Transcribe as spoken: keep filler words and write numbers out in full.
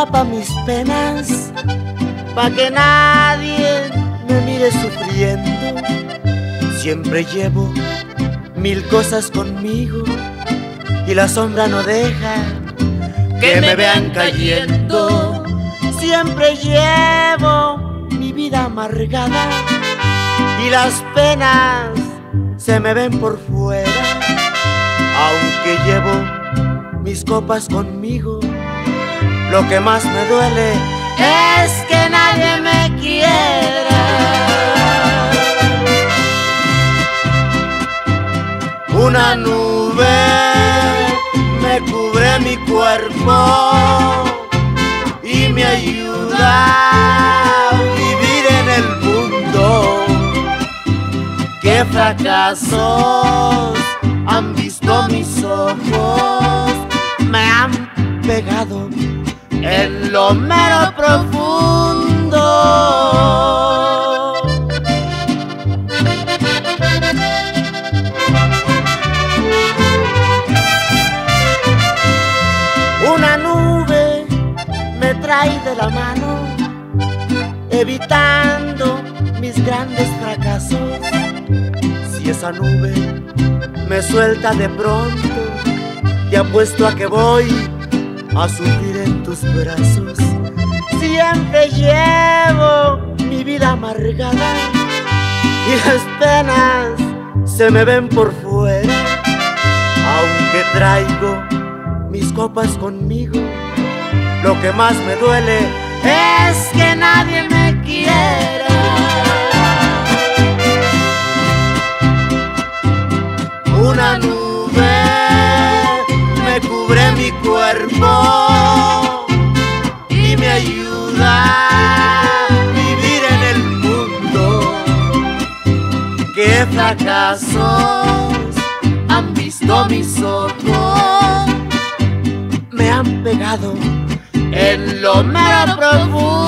tapa mis penas, pa' que nadie me mire sufriendo. Siempre llevo mil cosas conmigo y la sombra no deja que me vean cayendo. Siempre llevo mi vida amargada y las penas se me ven por fuera. Aunque llevo mis copas conmigo, lo que más me duele es que nadie me quiera. Una nube me cubre mi cuerpo y me ayuda a vivir en el mundo. Qué fracasos han visto mis ojos, me han pegado en lo mero profundo. Una nube me trae de la mano, evitando mis grandes fracasos. Si esa nube me suelta de pronto, te apuesto a que voy a sufrir en tus brazos. Siempre llevo mi vida amargada y las penas se me ven por fuera. Aunque traigo mis copas conmigo, lo que más me duele es que nadie me quiera. Una nube me cubre mi cuerpo y me ayuda a vivir en el mundo. Qué fracasos han visto mis ojos, me han pegado en lo mero profundo.